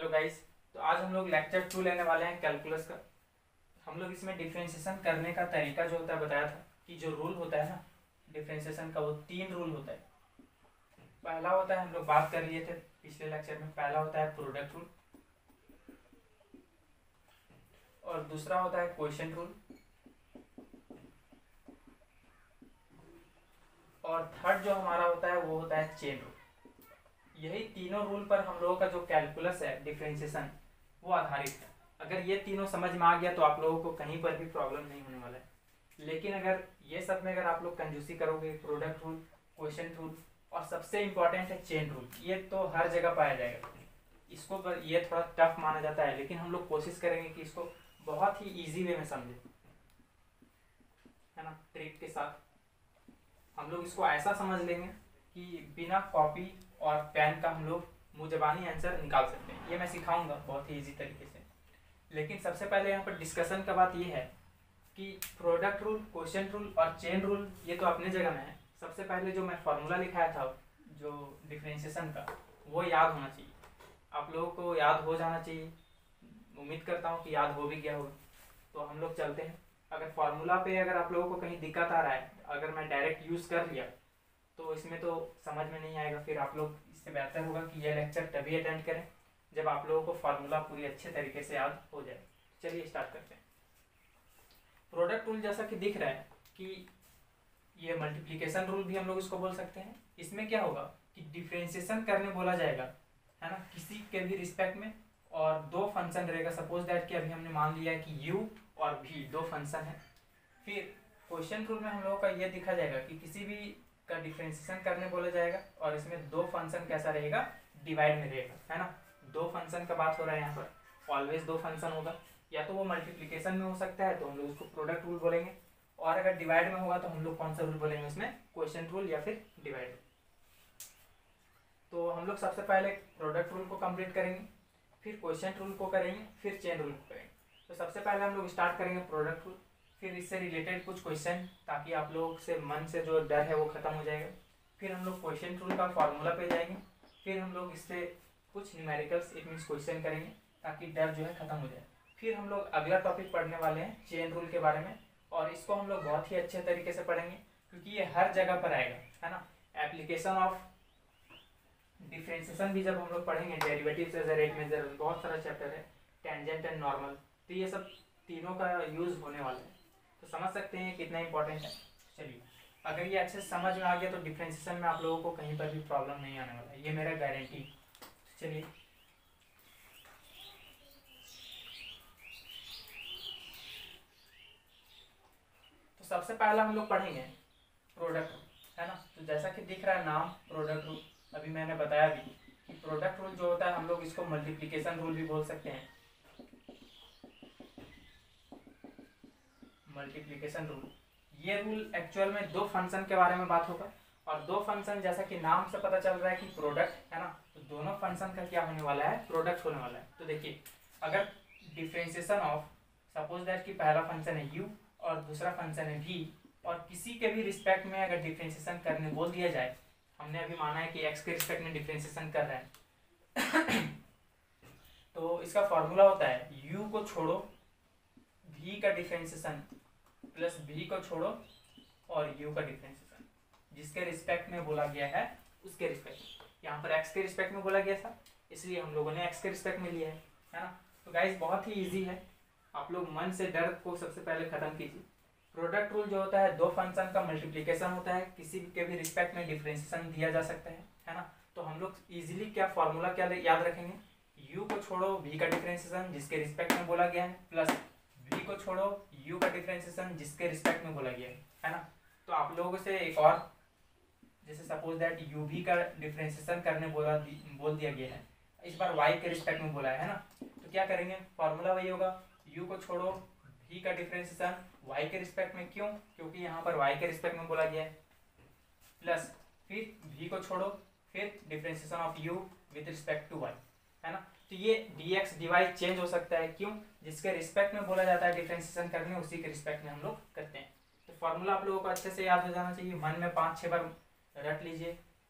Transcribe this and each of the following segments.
Hello guys. तो आज हम लोग लेक्चर 2 लेने वाले हैं कैलकुलस का। हम लोग इसमें डिफरेंशिएशन करने का तरीका जो होता है बताया था कि जो रूल होता है ना डिफरेंशिएशन का, वो 3 रूल होता है। पहला होता है, हम लोग बात कर लिए थे पिछले लेक्चर में, पहला होता है प्रोडक्ट रूल, और दूसरा होता है क्वोशिएंट रूल, और थर्ड जो हमारा होता है वो होता है चेन रूल। यही तीनों रूल पर हम लोगों का जो कैलकुलस है डिफरेंशिएशन वो आधारित है। अगर ये तीनों समझ में आ गया तो आप लोगों को कहीं पर भी प्रॉब्लम नहीं होने वाला है। लेकिन अगर ये सब में अगर आप लोग कंजूसी करोगे, प्रोडक्ट रूल, क्वोशिएंट रूल और सबसे इम्पॉर्टेंट है चेन रूल, ये तो हर जगह पाया जाएगा। इसको पर ये थोड़ा टफ माना जाता है, लेकिन हम लोग कोशिश करेंगे कि इसको बहुत ही ईजी वे में समझें, है ना। ट्रिक के साथ हम लोग इसको ऐसा समझ लेंगे कि बिना कॉपी और पेन का हम लोग मुंह जबानी आंसर निकाल सकते हैं। ये मैं सिखाऊंगा बहुत ही इजी तरीके से। लेकिन सबसे पहले यहाँ पर डिस्कशन का बात ये है कि प्रोडक्ट रूल, क्वोशिएंट रूल और चेन रूल ये तो अपने जगह में है। सबसे पहले जो मैं फॉर्मूला लिखाया था जो डिफरेंशिएशन का, वो याद होना चाहिए। आप लोगों को याद हो जाना चाहिए, उम्मीद करता हूँ कि याद हो भी गया होगा। तो हम लोग चलते हैं। अगर फॉर्मूला पे अगर आप लोगों को कहीं दिक्कत आ रहा है, अगर मैं डायरेक्ट यूज़ कर लिया तो इसमें तो समझ में नहीं आएगा। फिर आप लोग, इससे बेहतर होगा कि ये लेक्चर तभी अटेंड करें जब आप लोगों को फार्मूला पूरी अच्छे तरीके से याद हो जाए। चलिए स्टार्ट करते हैं। प्रोडक्ट रूल जैसा कि दिख रहा है कि ये मल्टीप्लिकेशन रूल भी हम लोग इसको बोल सकते हैं। इसमें क्या होगा कि डिफरेंशिएशन करने बोला जाएगा, है ना, किसी के भी रिस्पेक्ट में, और दो फंक्शन रहेगा। सपोज दैट कि अभी हमने मान लिया है कि u और v दो फंक्शन है। फिर क्वोशिएंट रूल में हम लोगों का ये दिखा जाएगा कि किसी भी का डिफरेंशिएशन करने बोला जाएगा और इसमें दो फंक्शन कैसा रहेगा, डिवाइड में रहेगा, है ना। दो फंक्शन का बात हो रहा है यहाँ पर, ऑलवेज दो फंक्शन होगा। या तो वो मल्टीप्लिकेशन में हो सकता है तो हम लोग उसको प्रोडक्ट रूल बोलेंगे, और अगर डिवाइड में होगा तो हम लोग कौन सा रूल बोलेंगे उसमें, क्वोशिएंट रूल या फिर डिवाइड। तो हम लोग सबसे पहले प्रोडक्ट रूल को कंप्लीट करेंगे, फिर क्वोशिएंट रूल को करेंगे, फिर चेन रूल को करेंगे। तो सबसे पहले हम लोग स्टार्ट करेंगे प्रोडक्ट रूल, फिर इससे रिलेटेड कुछ क्वेश्चन, ताकि आप लोग से मन से जो डर है वो खत्म हो जाएगा। फिर हम लोग क्वोशिएंट रूल का फॉर्मूला पे जाएंगे, फिर हम लोग इससे कुछ न्यूमेरिकल्स, इट मीन्स क्वेश्चन करेंगे ताकि डर जो है खत्म हो जाए। फिर हम लोग अगला टॉपिक पढ़ने वाले हैं चेन रूल के बारे में, और इसको हम लोग बहुत ही अच्छे तरीके से पढ़ेंगे क्योंकि ये हर जगह पर आएगा, है ना। एप्लीकेशन ऑफ डिफरेंशिएशन भी जब हम लोग पढ़ेंगे, derivatives as a rate measure, बहुत सारा चैप्टर है, टेंजेंट एंड नॉर्मल, तो ये सब तीनों का यूज होने वाला है। तो समझ सकते हैं कितना इंपॉर्टेंट है। चलिए, अगर ये अच्छे से समझ में आ गया तो डिफरेंशिएशन में आप लोगों को कहीं पर भी प्रॉब्लम नहीं आने वाला है, ये मेरा गारंटी। चलिए, तो सबसे पहला हम लोग पढ़ेंगे प्रोडक्ट रूल, है ना। तो जैसा कि दिख रहा है नाम प्रोडक्ट रूल, अभी मैंने बताया भी कि प्रोडक्ट रूल जो होता है हम लोग इसको मल्टीप्लिकेशन रूल भी बोल सकते हैं। मल्टीप्लिकेशन रूल, ये रूल एक्चुअल में दो फंक्शन के बारे में बात होगा, और दो फंक्शन जैसा कि नाम से पता चल रहा है कि प्रोडक्ट, है ना, तो दोनों फंक्शन का क्या होने वाला है, प्रोडक्ट होने वाला है। तो देखिए, अगर डिफरेंशिएशन ऑफ, सपोज दैट कि पहला फंक्शन है u और दूसरा फंक्शन है v, और किसी के भी रिस्पेक्ट में अगर डिफरेंशिएशन करने बोल दिया जाए, हमने अभी माना है कि x के रिस्पेक्ट में डिफरेंशिएशन कर रहे हैं तो इसका फॉर्मूला होता है u को छोड़ो, v का डिफरेंशिएशन प्लस v को छोड़ो और u का डिफरेंशिएशन, जिसके रिस्पेक्ट में बोला गया है उसके रिस्पेक्ट में। यहाँ पर x के रिस्पेक्ट में बोला गया था, इसलिए हम लोगों ने x के रिस्पेक्ट में लिया है ना। तो गाइस बहुत ही इजी है, आप लोग मन से डर को सबसे पहले खत्म कीजिए। प्रोडक्ट रूल जो होता है दो फंक्शन का मल्टीप्लिकेशन होता है, किसी के भी रिस्पेक्ट में डिफरेंशिएशन दिया जा सकता है ना। तो हम लोग इजीली क्या फॉर्मूला क्या याद रखेंगे, u को छोड़ो v का डिफरेंशिएशन जिसके रिस्पेक्ट में बोला गया है, प्लस v को छोड़ो u का डिफरेंशिएशन जिसके रिस्पेक्ट में बोला गया है ना। तो आप लोगों से एक और, जैसे सपोज दैट uv का डिफरेंशिएशन करने बोल दिया गया है, इस बार y के रिस्पेक्ट में बोला है ना। तो क्या करेंगे, फॉर्मूला वही होगा, u को छोड़ो v का डिफरेंशिएशन y के रिस्पेक्ट में, क्यों, क्योंकि यहाँ पर y के रिस्पेक्ट में बोला गया है, प्लस फिर v को छोड़ो, फिर differentiation of u with respect to y, है ना। तो ये dx dy चेंज हो सकता है, क्यों, जिसके रिस्पेक्ट में बोला जाता है डिफरेंशिएशन करने, उसी के रिस्पेक्ट में हम लोग करते हैं। तो फॉर्मूला आप लोगों को अच्छे से याद हो जाना चाहिए, मन में 5-6 बार रट लीजिए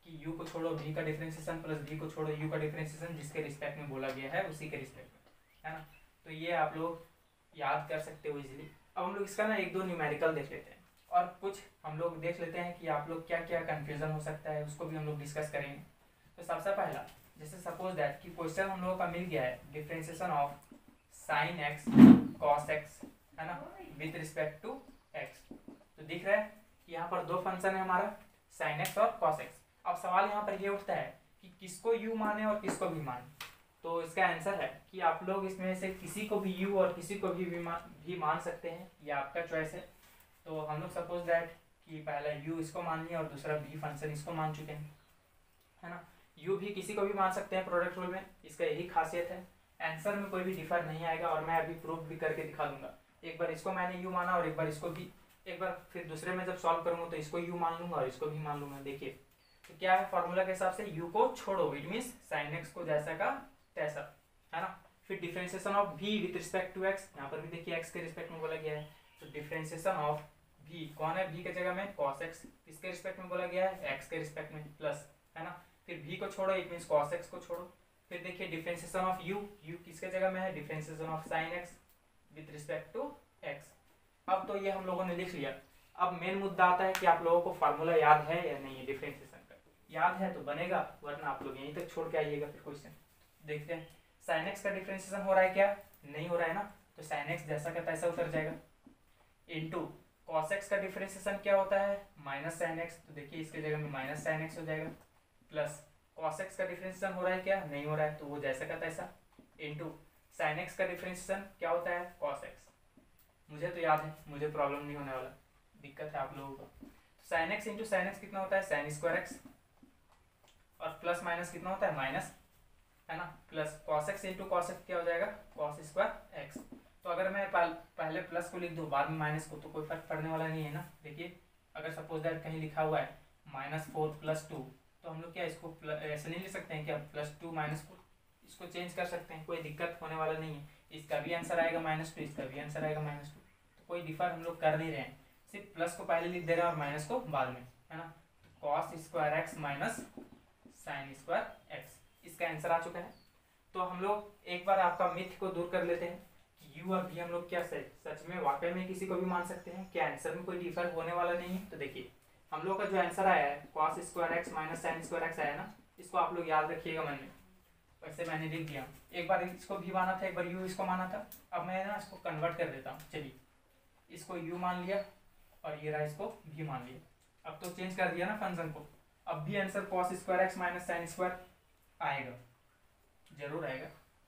कि u को छोड़ो v का डिफरेंशिएशन प्लस v को छोड़ो u का डिफरेंशिएशन जिसके रिस्पेक्ट में बोला गया है उसी के रिस्पेक्ट में, है ना। तो ये आप लोग याद कर सकते हो इजीली। अब हम लोग इसका ना एक दो न्यूमेरिकल देख लेते हैं और कुछ हम लोग देख लेते हैं कि आप लोग क्या क्या कन्फ्यूजन हो सकता है उसको भी हम लोग डिस्कस करेंगे। तो सबसे पहला, जैसे सपोज दैट कि क्वेश्चन हम लोगों का मिल गया है differentiation of sine x cos x, है ना, विथ रिस्पेक्ट टू एक्स। तो दिख रहा है कि यहाँ पर दो फंक्शन है हमारा साइन एक्स और कॉस एक्स। अब सवाल यहाँ पर ये उठता है कि किसको u माने और किसको भी माने। तो इसका आंसर है कि आप लोग इसमें से किसी को भी u और किसी को भी मान सकते हैं, ये आपका चॉइस है। तो हम लोग सपोज दैट कि पहला u इसको मान लिया और दूसरा v फंक्शन इसको मान चुके हैं, है ना। u भी किसी को भी मान सकते हैं प्रोडक्ट रूल में, इसका यही खासियत है। आंसर में कोई भी डिफर नहीं आएगा और मैं अभी प्रूफ भी करके दिखा दूंगा। एक बार इसको मैंने u माना और एक बार इसको भी, एक बार फिर दूसरे में जब सॉल्व करूंगा तो इसको u मान लूंगा और इसको भी मान लूंगा। देखिए तो क्या है फॉर्मूला के हिसाब से u को छोड़ो, इट मींस sin x को जैसा का तैसा, है ना। फिर differentiation of v with respect to x, यहाँ पर भी देखिए x के रिस्पेक्ट में बोला गया है। तो डिफरेंशिएशन ऑफ v कौन है, v के जगह में cos x, किसके रिस्पेक्ट में बोला गया है, x के रिस्पेक्ट में प्लस, है ना। फिर v को छोड़ो, इट मींस cos x को छोड़ो। फिर देखिए डिफरेंशिएशन ऑफ u किसके जगह में है, differentiation of sin x with respect to x। अब तो ये हम लोगों ने लिख लिया। अब मेन मुद्दा आता है कि आप लोगों को फार्मूला याद है या नहीं है डिफरेंशिएशन का। याद है तो बनेगा, वरना आप लोग यहीं तक छोड़ के आइएगा। फिर क्वेश्चन देखते हैं, sin x का डिफरेंशिएशन हो रहा है क्या, नहीं हो रहा है ना, तो sin x जैसा का तैसा उतर जाएगा। इनटू cos x का डिफरेंशिएशन क्या होता है, माइनस sin x, तो देखिए इसके जगह में माइनस sin x हो जाएगा। प्लस cos x का डिफरेंशिएशन हो रहा है क्या, नहीं हो रहा है, तो वो जैसा का तैसा। इनटू sin x का डिफरेंशिएशन क्या होता है, cos x। मुझे तो याद है, मुझे प्रॉब्लम नहीं होने वाला, दिक्कत है आप लोगों को। तो sin x into sin x कितना होता है, sin स्क्वायर x, और प्लस माइनस कितना होता है, माइनस, है ना। Plus cos x into cos x क्या हो जाएगा, cos स्क्वायर x। तो अगर मैं पहले प्लस को लिख दूँ बाद में माइनस को, तो कोई फर्क पड़ने वाला नहीं है ना। देखिए अगर सपोज दैट कहीं लिखा हुआ है -4 + 2, तो हम लोग क्या इसको ऐसे नहीं लिख सकते हैं क्या, +2 -4, इसको चेंज कर सकते हैं, कोई दिक्कत होने वाला नहीं है। इसका भी आंसर आएगा -2, इसका भी आंसर आएगा -2, तो कोई डिफर हम लोग कर नहीं रहे हैं, सिर्फ प्लस को पहले लिख दे रहे हैं और माइनस को बाद में, है ना। cos square x minus sin square x, इसका आंसर आ चुका है। तो हम लोग एक बार आपका मिथ को दूर कर लेते हैं कि u और v हम लोग क्या सच में वाकई में किसी को भी मान सकते हैं, क्या आंसर में कोई डिफर होने वाला नहीं है। तो देखिए हम लोग का जो आंसर आया है cos square x minus sin square x आया ना, इसको आप लोग याद रखिएगा मन में। वैसे मैंने लिख दिया, एक बार इसको भी माना था, एक बार u इसको माना था। अब मैं ना इसको कन्वर्ट कर देता हूँ, चलिए इसको u मान लिया और ये रहा इसको v मान लिया। अब तो चेंज कर दिया ना फंक्शन को, अब भी answer cos square x minus sin square आएगा, जरूर आएगा।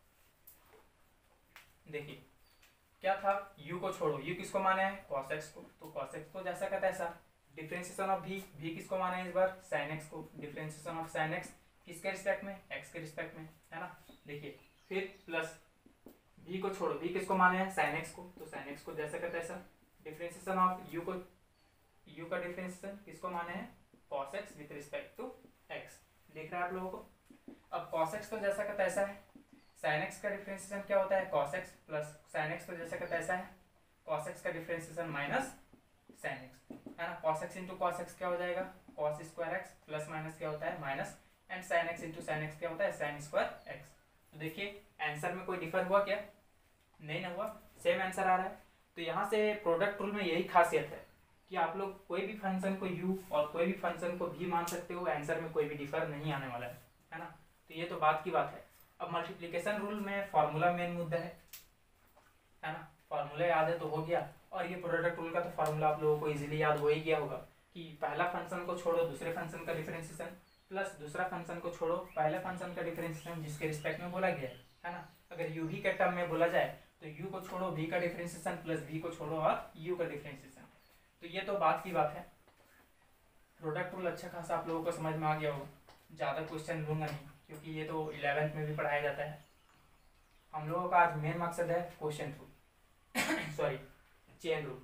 देखिए क्या था, u को छोड़ो, u किसको माने है, cos x को, तो cos x को जैसा का तैसा। डिफरेंशिएशन ऑफ v किसको माने है इस बार, sin x को, डिफरेंशिएशन ऑफ sin x किसके रिस्पेक्ट में, x के रिस्पेक्ट में, है ना। देखिए फिर प्लस v को छोड़ो, v किसको माने हैं, sin x को, तो sin x को जैसा का तैसा। डिफरेंशिएशन ऑफ u का डिफरेंशिएशन किसको माने हैं, cos x with respect to x, दिख रहा है आप लोगों को। अब cos x तो जैसा का तैसा है, sin x का डिफरेंशिएशन क्या होता है, cos x, plus sin x तो जैसा का तैसा है, cos x का डिफरेंशिएशन माइनस sin x, है ना। cos x into cos x क्या हो जाएगा, cos square x, plus minus क्या होता है, minus, and sin x into sin x क्या होता है, sin स्क्वायर x। तो देखिए आंसर में कोई डिफर हुआ क्या, नहीं ना हुआ, सेम आंसर आ रहा है। तो यहाँ से प्रोडक्ट रूल में यही खासियत है कि आप लोग कोई भी फंक्शन को u और कोई भी फंक्शन को v मान सकते हो, आंसर में कोई भी डिफर नहीं आने वाला है ना। तो ये तो बात की बात है। अब मल्टीप्लिकेशन रूल में फार्मूला मेन मुद्दा है ना। फार्मूला याद है तो हो गया, और ये प्रोडक्ट रूल का तो फार्मूला आप लोगों को इजीली याद हो ही गया होगा कि पहला फंक्शन को छोड़ो दूसरे फंक्शन का डिफरेंशिएशन, प्लस दूसरा फंक्शन को छोड़ो पहले फंक्शन का डिफरेंशिएशन जिसके रिस्पेक्ट में बोला गया है ना। अगर u v के टर्म में बोला जाए तो u को छोड़ो v का डिफरेंशिएशन प्लस v को छोड़ो और u का डिफरेंशिएशन। तो ये तो बात की बात है। प्रोडक्ट रूल अच्छा खासा आप लोगों को समझ में आ गया होगा, ज़्यादा क्वेश्चन लूँगा नहीं क्योंकि ये तो 11th में भी पढ़ाया जाता है। हम लोगों का आज मेन मकसद है question rule sorry chain rule.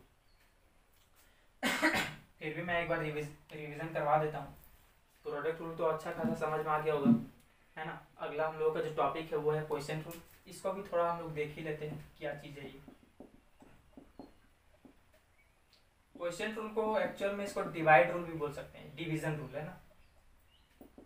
फिर भी मैं एक बार रिविजन करवा देता हूँ। प्रोडक्ट रूल तो अच्छा खासा समझ में आ गया होगा, है ना। अगला हम लोगों का जो टॉपिक है वो है क्वेश्चन रूल, इसको भी थोड़ा हम लोग देख ही लेते हैं क्या चीज़ है ये। क्वेश्चन रूल को एक्चुअल में इसको डिवाइड रूल भी बोल सकते हैं, डिवीजन रूल है ना।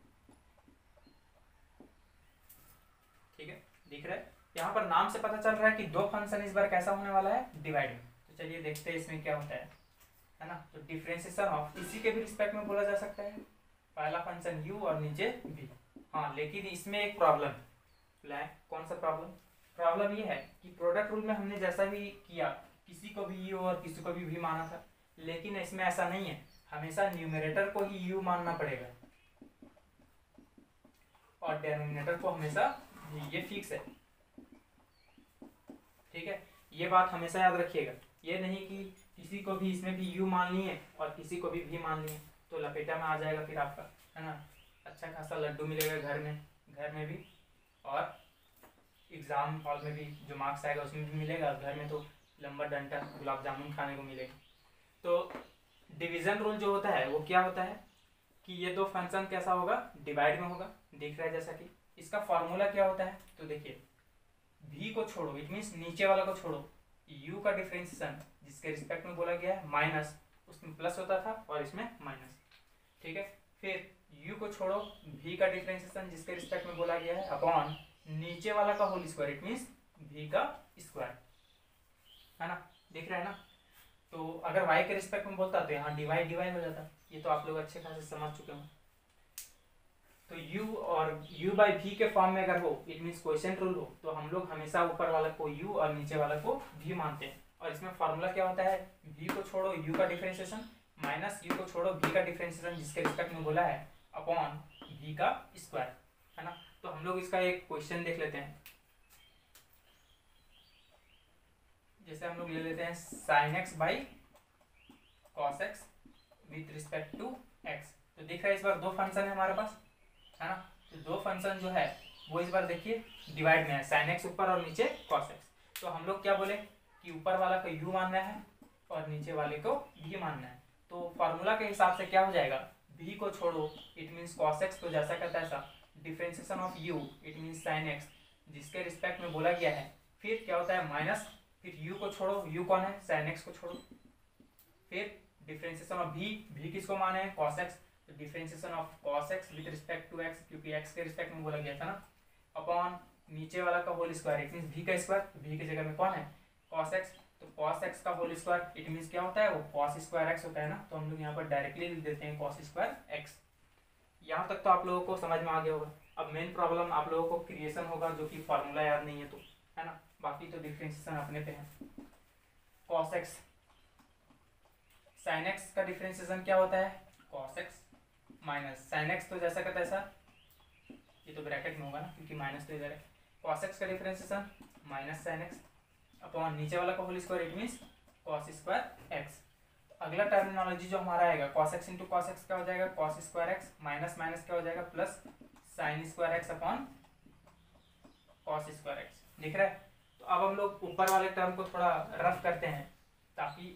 दिख रहा है, यहाँ पर नाम से पता चल रहा है कि दो फंक्शन इस बार कैसा होने वाला है, डिवाइड में। तो चलिए देखते हैं इसमें क्या होता है ना। तो डिफरेंशिएशन ऑफ इसी के भी रिस्पेक्ट में बोला जा सकता है, पहला फंक्शन u और नीचे v। हाँ, लेकिन इसमें एक प्रॉब्लम है। कौन सा प्रॉब्लम? प्रॉब्लम ये है कि प्रोडक्ट रूल में हमने जैसा भी किया, किसी को भी u और किसी को भी v माना था, लेकिन इसमें ऐसा नहीं है, हमेशा न्यूमरेटर को ही u मानना पड़ेगा और डेनोमिनेटर को हमेशा v। ये फिक्स है, ठीक है, ये बात हमेशा याद रखिएगा। ये नहीं कि किसी को भी इसमें भी u मान लिए और किसी को भी v मान लिए, तो लपेटा में आ जाएगा फिर आपका, है ना। अच्छा खासा लड्डू मिलेगा घर में भी, और एग्जाम हॉल में भी जो मार्क्स आएगा उसमें भी मिलेगा, घर में तो लंबा डंडा गुलाब जामुन खाने को मिलेगा। तो डिवीजन रूल जो होता है वो क्या होता है कि ये दो फंक्शन कैसा होगा, डिवाइड में होगा। दिख रहा है जैसा कि इसका फॉर्मूला क्या होता है, तो देखिए v को छोड़ो, इट मीन्स नीचे वाला को छोड़ो, u का डिफरेंशिएशन जिसके रिस्पेक्ट में बोला गया है माइनस, उसमें प्लस होता था और इसमें माइनस, ठीक है। फिर u को छोड़ो, v का डिफरेंशिएशन जिसके रिस्पेक्ट में बोला गया है अपॉन नीचे वाला का whole square, it means v का स्क्वायर, है ना। दिख रहा है ना। तो अगर y के रिस्पेक्ट में बोलता तो यहाँ डिवाइड हो जाता। ये तो आप लोग अच्छे खासे समझ चुके हो। तो u और u बाई v के फॉर्म में अगर हो, इट मीन्स क्वोशिएंट रूल हो, तो हम लोग हमेशा ऊपर वाला को u और नीचे वाला को v मानते हैं। और इसमें फॉर्मूला क्या होता है, v को छोड़ो u का डिफरेंशिएशन माइनस u को छोड़ो v का डिफरेंशिएशन जिसके रिस्पेक्ट में बोला है अपॉन v का स्क्वायर, है ना। तो हम लोग इसका एक क्वेश्चन देख लेते हैं। जैसे हम लोग ले लेते हैं sin x by cos x with respect to x। तो दिख रहा है इस बार दो फंक्शन है हमारे पास, है ना। तो दो फंक्शन जो है वो इस बार देखिए डिवाइड में है, sin x ऊपर और नीचे cos x। तो हम लोग क्या बोले कि ऊपर वाला को u मानना है और नीचे वाले को v मानना है। तो फार्मूला के हिसाब से क्या हो जाएगा, v को छोड़ो, इट मीन्स cos x, तो जैसा का तैसा, differentiation of u it means sin x जिसके रिस्पेक्ट में बोला गया है। फिर क्या होता है माइनस, फिर u को छोड़ो, u कौन है, sin x को छोड़ो, फिर डिफरेंशिएशन ऑफ v किसको माने हैं, cos x, तो differentiation of cos x with respect to x, क्योंकि x के रिस्पेक्ट में बोला गया था ना, अपॉन नीचे वाला का whole square, it means v का स्क्वायर, v की जगह में कौन है, cos x, तो cos x का होल स्क्वायर इट मींस क्या होता है, वो cos स्क्वायर x होता है ना। तो हम लोग यहाँ पर डायरेक्टली लिख देते हैं cos स्क्वायर x। यहाँ तक तो आप लोगों को समझ में आ गया होगा। अब मेन प्रॉब्लम आप लोगों को क्रिएशन होगा, जो कि फॉर्मूला याद नहीं है तो, है ना। बाकी तो डिफरेंशिएशन अपने पे है। cos x sin x का डिफरेंशिएशन क्या होता है, cos x minus sin x, तो जैसा का तैसा, ये तो ब्रैकेट में होगा ना क्योंकि माइनस तो इधर है। cos x का differentiation minus sin x upon नीचे वाला का whole square, it means cos square x। अगला टर्मिनोलॉजी जो हमारा आएगा cos x into cos x क्या हो जाएगा, cos square x minus minus क्या हो जाएगा plus sin square x upon cos square x। दिख रहा है। तो अब हम लोग ऊपर वाले टर्म को थोड़ा रफ करते हैं ताकि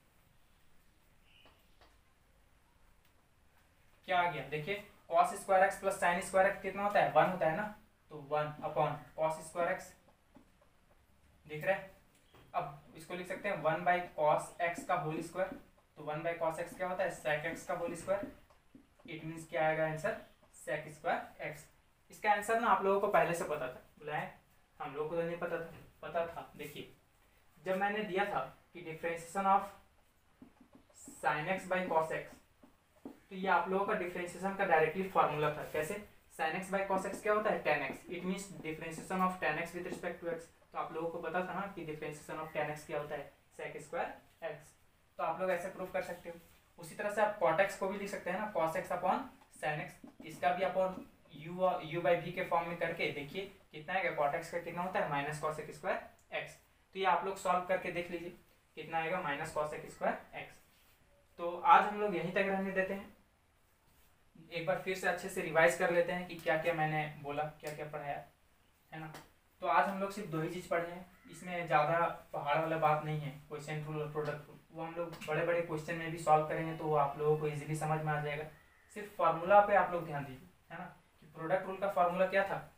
क्या आ गया, देखिए cos square x plus sin square x कितना होता है, 1 होता है ना। तो 1 अपॉन cos स्क्वायर x, दिख रहा है। अब इसको लिख सकते हैं 1 बाई cos x का होल स्क्वायर, तो 1 बाई cos x क्या होता है, sec x का होल स्क्वायर, इट मीन्स क्या आएगा आंसर, sec स्क्वायर x। इसका आंसर ना आप लोगों को पहले से पता था, बुलाए हम लोगों को तो नहीं पता था। देखिए जब मैंने दिया था कि differentiation of sin x by cos x, तो ये आप लोगों का डिफरेंशिएशन का डायरेक्टली फार्मूला था। कैसे, sin x by cos x क्या होता है, tan x, it means differentiation of tan x with respect to x। तो आप लोगों को पता था ना कि डिफरेंशिएशन ऑफ tan x क्या होता है, sec स्क्वायर x। तो आप लोग ऐसे प्रूव कर सकते हो। उसी तरह से आप cot x को भी लिख सकते हैं ना, cos x upon sin x। इसका भी अपॉन u बाई v के फॉर्म में करके देखिए कितना आएगा, cot x का कितना होता है minus cos x square x। तो ये आप लोग सॉल्व करके देख लीजिए कितना आएगा, minus cos x square x। तो आज हम लोग यहीं तक रहने देते हैं। एक बार फिर से अच्छे से रिवाइज कर लेते हैं कि क्या क्या मैंने बोला, क्या क्या पढ़ाया, है ना। तो आज हम लोग सिर्फ दो ही चीज़ पढ़े हैं, इसमें ज़्यादा पहाड़ वाला बात नहीं है। क्वेश्चन रूल और प्रोडक्ट रूल वो हम लोग बड़े बड़े क्वेश्चन में भी सॉल्व करेंगे तो वो आप लोगों को इजीली समझ में आ जाएगा। सिर्फ फार्मूला पे आप लोग ध्यान दीजिए, है ना, कि प्रोडक्ट रूल का फार्मूला क्या था,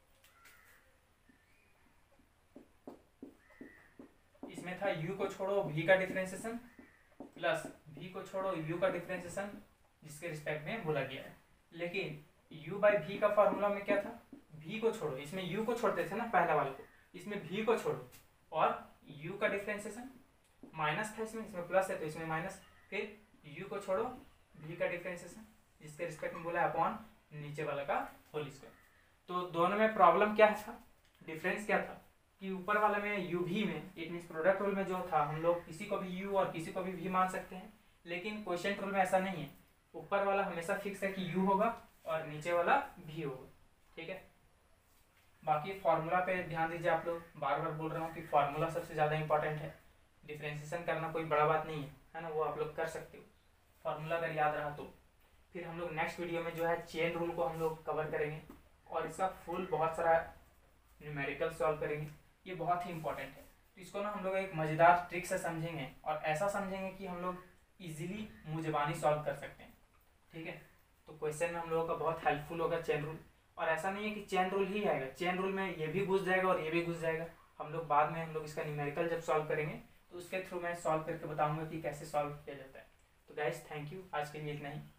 इसमें था u को छोड़ो v का डिफरेंशिएशन प्लस v को छोड़ो u का डिफरेंशिएशन जिसके रिस्पेक्ट में बोला गया है। लेकिन u बाई v का फार्मूला में क्या था, v को छोड़ो, इसमें u को छोड़ते थे ना पहला वाले को, इसमें v को छोड़ो और u का डिफ्रेंसिएशन माइनस था, इसमें प्लस है तो इसमें माइनस, फिर u को छोड़ो v का डिफ्रेंसिएशन जिसके रिस्पेक्ट में बोला अपॉन नीचे वाला का होल स्क्वायर। तो दोनों में प्रॉब्लम क्या था, डिफरेंस क्या था कि ऊपर वाले में u v में इट मीन्स प्रोडक्ट रूल में जो था हम लोग किसी को भी u और किसी को भी v मान सकते हैं, लेकिन क्वोशिएंट रूल में ऐसा नहीं है, ऊपर वाला हमेशा फिक्स है कि u होगा और नीचे वाला v होगा। ठीक है, बाकी फार्मूला पे ध्यान दीजिए, आप लोग बार बार बोल रहा हूँ कि फार्मूला सबसे ज़्यादा इंपॉर्टेंट है, डिफ्रेंसिएशन करना कोई बड़ा बात नहीं है ना, वो आप लोग कर सकते हो फार्मूला अगर याद रहा तो। फिर हम लोग नेक्स्ट वीडियो में जो है चेन रूल को हम लोग कवर करेंगे और इसका फुल बहुत सारा न्यूमेरिकल सॉल्व करेंगे, ये बहुत ही इंपॉर्टेंट है। तो इसको ना हम लोग एक मज़ेदार ट्रिक से समझेंगे और ऐसा समझेंगे कि हम लोग इजीली मुँह ज़बानी सॉल्व कर सकते हैं। ठीक है, तो क्वेश्चन में हम लोगों का बहुत हेल्पफुल होगा चेन रूल, और ऐसा नहीं है कि चेन रूल ही आएगा, चेन रूल में ये भी घुस जाएगा और ये भी घुस जाएगा। हम लोग बाद में हम लोग इसका न्यूमेरिकल जब सॉल्व करेंगे तो उसके थ्रू मैं सॉल्व करके बताऊंगा कि कैसे सॉल्व किया जाता है। तो गाइस थैंक यू, आज के लिए इतना ही।